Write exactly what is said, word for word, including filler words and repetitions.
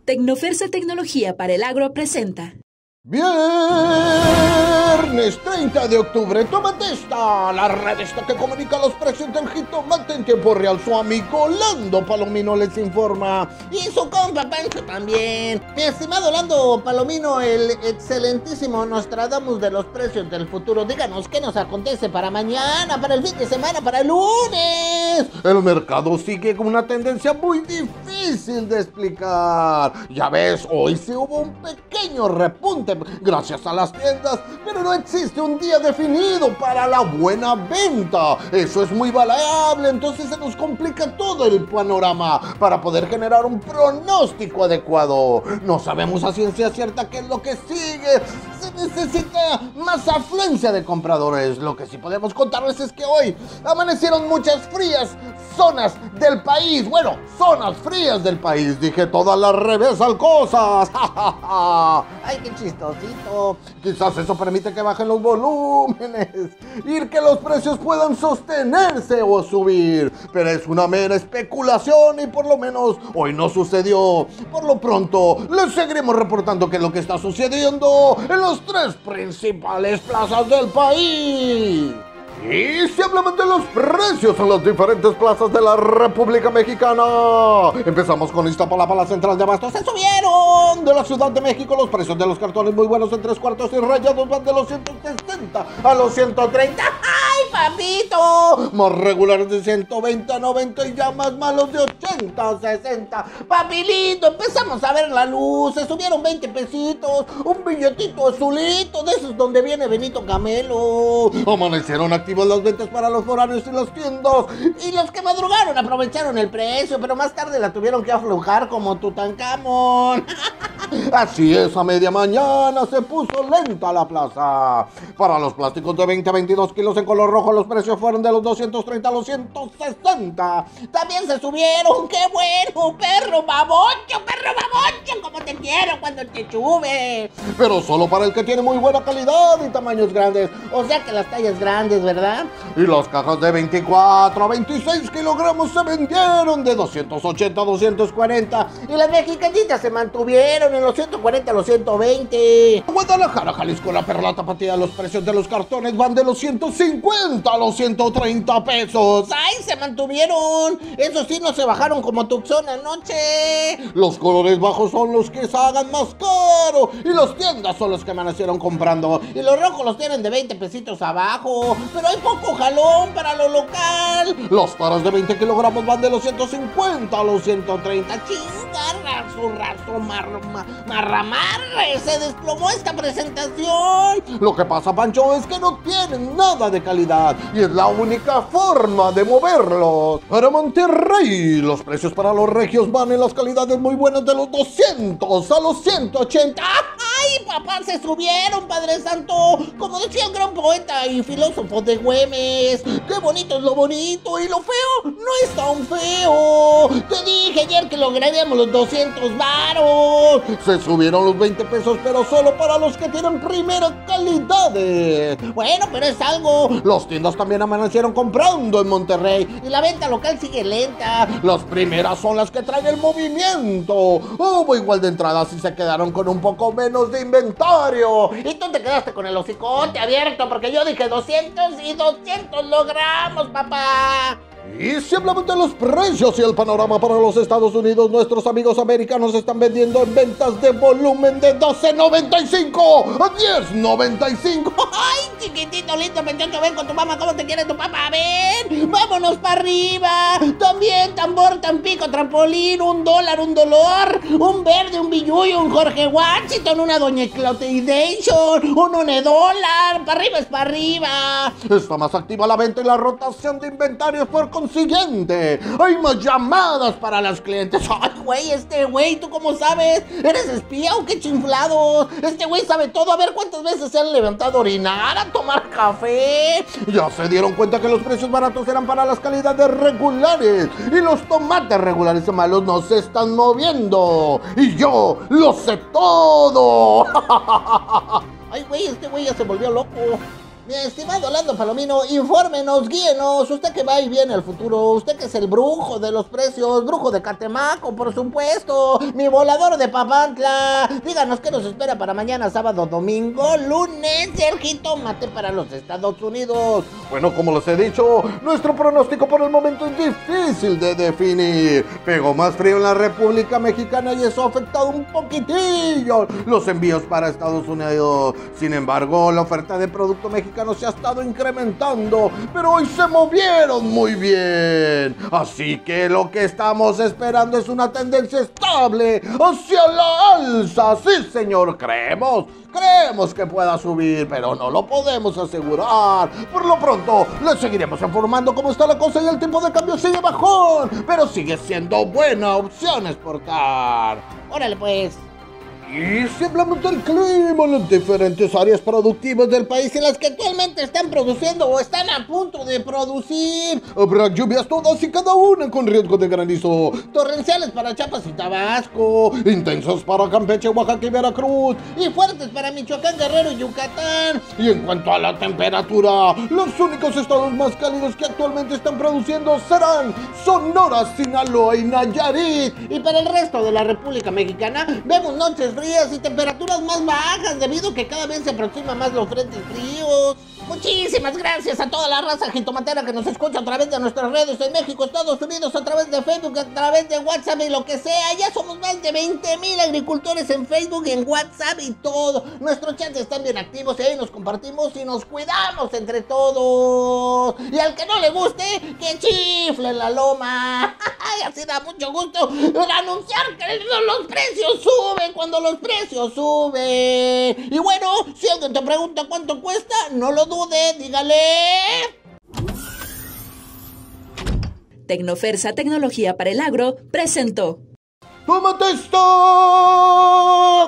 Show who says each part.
Speaker 1: Tecnofersa Tecnología para el Agro presenta.
Speaker 2: Viernes treinta de octubre, tómate esta, la revista que comunica los precios del jitomate en tiempo real. Su amigo Lando Palomino les informa.
Speaker 3: Y su compa Pancho también. Mi estimado Lando Palomino, el excelentísimo Nostradamus de los precios del futuro. Díganos qué nos acontece para mañana, para el fin de semana, para el lunes.
Speaker 2: El mercado sigue con una tendencia muy difícil de explicar. Ya ves, hoy sí hubo un pequeño repunte gracias a las tiendas, pero no existe un día definido para la buena venta. Eso es muy variable, entonces se nos complica todo el panorama para poder generar un pronóstico adecuado. No sabemos a ciencia cierta qué es lo que sigue. Se necesita más afluencia de compradores. Lo que sí podemos contarles es que hoy amanecieron muchas frías zonas del país. Bueno, zonas frías del país. Dije todas las revésal cosas.
Speaker 3: Ay, qué chistosito.
Speaker 2: Quizás eso permite que bajen los volúmenes y que los precios puedan sostenerse o subir. Pero es una mera especulación y por lo menos hoy no sucedió. Por lo pronto, les seguiremos reportando qué es lo que está sucediendo en las tres principales plazas del país. Y si hablamos de los precios en las diferentes plazas de la República Mexicana, empezamos con Iztapalapa, la central de abastos.
Speaker 3: ¡Se subieron!
Speaker 2: De la Ciudad de México, los precios de los cartones muy buenos en tres cuartos y rayados van de los ciento sesenta a los ciento treinta.
Speaker 3: ¡Ay, papito!
Speaker 2: Más regulares de ciento veinte a noventa y ya más malos de ochenta a sesenta.
Speaker 3: Papilito, empezamos a ver la luz. Se subieron veinte pesitos. Un billetito azulito, de esos donde viene Benito Camelo.
Speaker 2: Amanecieron activos las ventas para los foráneos y las tiendas.
Speaker 3: Y los que madrugaron aprovecharon el precio, pero más tarde la tuvieron que aflojar como Tutankamón.
Speaker 2: Así es, a media mañana se puso lenta la plaza. Para los plásticos de veinte a veintidós kilos en color rojo, los precios fueron de los doscientos treinta a los ciento sesenta.
Speaker 3: También se subieron. ¡Qué bueno! ¡Perro babocho! ¡Perro babocho! ¡Como te quiero cuando te sube!
Speaker 2: Pero solo para el que tiene muy buena calidad y tamaños grandes.
Speaker 3: O sea que las tallas grandes, ¿verdad?
Speaker 2: Y las cajas de veinticuatro a veintiséis kilogramos se vendieron de doscientos ochenta a doscientos cuarenta.
Speaker 3: Y las mexicanitas se mantuvieron en los ciento cuarenta a los ciento veinte.
Speaker 2: Guadalajara, Jalisco, la Perla Tapatía, los precios de los cartones van de los ciento cincuenta a los ciento treinta pesos.
Speaker 3: ¡Ay, se mantuvieron! Eso sí, no se bajaron como Tucson anoche.
Speaker 2: Los colores bajos son los que se hagan más caro y las tiendas son los que amanecieron comprando.
Speaker 3: Y los rojos los tienen de veinte pesitos abajo, pero hay poco jalón para lo local.
Speaker 2: Los taras de veinte kilogramos van de los ciento cincuenta a los ciento treinta.
Speaker 3: ¡Chinga, raso, raso, mar, mar, marramarre! Se desplomó esta presentación.
Speaker 2: Lo que pasa, Pancho, es que no tienen nada de calidad y es la única forma de moverlos. Para Monterrey, los precios para los regios van en las calidades muy buenas de los doscientos a los ciento ochenta.
Speaker 3: ¡Ay, papá, se subieron, Padre Santo! Como decía un gran poeta y filósofo de Güemes, ¡qué bonito es lo bonito! Y lo feo no es tan feo. Te dije ayer que lograríamos los doscientos varos.
Speaker 2: Se subieron los veinte pesos, pero solo para los que tienen primeras calidades.
Speaker 3: Bueno, pero es algo.
Speaker 2: Las tiendas también amanecieron comprando en Monterrey
Speaker 3: y la venta local sigue lenta.
Speaker 2: Las primeras son las que traen el movimiento. Hubo igual de entradas y se quedaron con un poco menos de inventario.
Speaker 3: Y tú te quedaste con el hocicote abierto porque yo dije doscientos y doscientos logramos, papá.
Speaker 2: Y si hablamos de los precios y el panorama para los Estados Unidos, nuestros amigos americanos están vendiendo en ventas de volumen de doce noventa y cinco a diez noventa y cinco.
Speaker 3: ¡Ay, chiquitito lindo, pendejo! Ven con tu mamá, ¿cómo te quiere tu papá? A ver, vámonos para arriba. También tambor, tampico, trampolín, un dólar, un dolor, un verde, un billuyo, un Jorge Washington, una Doña Clotilation, un une dólar. Para arriba es para arriba.
Speaker 2: Está más activa la venta y la rotación de inventarios por consiguiente. Hay más llamadas para las clientes.
Speaker 3: Ay, güey, este güey, ¿tú cómo sabes? ¿Eres espía o qué chiflados? Este güey sabe todo. A ver cuántas veces se han levantado a orinar, a tomar café.
Speaker 2: Ya se dieron cuenta que los precios baratos eran para las calidades regulares y los tomates regulares y malos no se están moviendo. Y yo lo sé todo.
Speaker 3: Ay, güey, este güey ya se volvió loco. Mi estimado Lando Palomino, infórmenos, guíenos, usted que va y viene al futuro, usted que es el brujo de los precios, brujo de Catemaco, por supuesto, mi volador de Papantla, díganos qué nos espera para mañana, sábado, domingo, lunes, el jitomate para los Estados Unidos.
Speaker 2: Bueno, como les he dicho, nuestro pronóstico por el momento es difícil de definir. Pegó más frío en la República Mexicana y eso ha afectado un poquitillo los envíos para Estados Unidos. Sin embargo, la oferta de producto mexicano se ha estado incrementando, pero hoy se movieron muy bien. Así que lo que estamos esperando es una tendencia estable hacia la alza. Sí, señor, creemos, creemos que pueda subir, pero no lo podemos asegurar. Por lo pronto, les seguiremos informando cómo está la cosa y el tipo de cambio sigue bajón, pero sigue siendo buena opción exportar.
Speaker 3: Órale pues.
Speaker 2: Y si hablamos del clima, las diferentes áreas productivas del país
Speaker 3: en las que actualmente están produciendo o están a punto de producir,
Speaker 2: habrá lluvias todas y cada una con riesgo de granizo,
Speaker 3: torrenciales para Chiapas y Tabasco,
Speaker 2: intensos para Campeche, Oaxaca y Veracruz,
Speaker 3: y fuertes para Michoacán, Guerrero y Yucatán.
Speaker 2: Y en cuanto a la temperatura, los únicos estados más cálidos que actualmente están produciendo serán Sonora, Sinaloa y Nayarit.
Speaker 3: Y para el resto de la República Mexicana vemos noches frías y temperaturas más bajas debido a que cada vez se aproximan más los frentes fríos. Muchísimas gracias a toda la raza jitomatera que nos escucha a través de nuestras redes en México, Estados Unidos, a través de Facebook, a través de WhatsApp y lo que sea. Ya somos más de veinte mil agricultores en Facebook, en WhatsApp y todo. Nuestros chats están bien activos y ahí nos compartimos y nos cuidamos entre todos. Y al que no le guste, que chifle en la loma. Y así da mucho gusto anunciar que los precios suben cuando los precios suben. Y bueno, si alguien te pregunta cuánto cuesta, no lo dudes. Dígale.
Speaker 1: Tecnofersa Tecnología para el Agro presentó.
Speaker 2: ¡Tómate esto!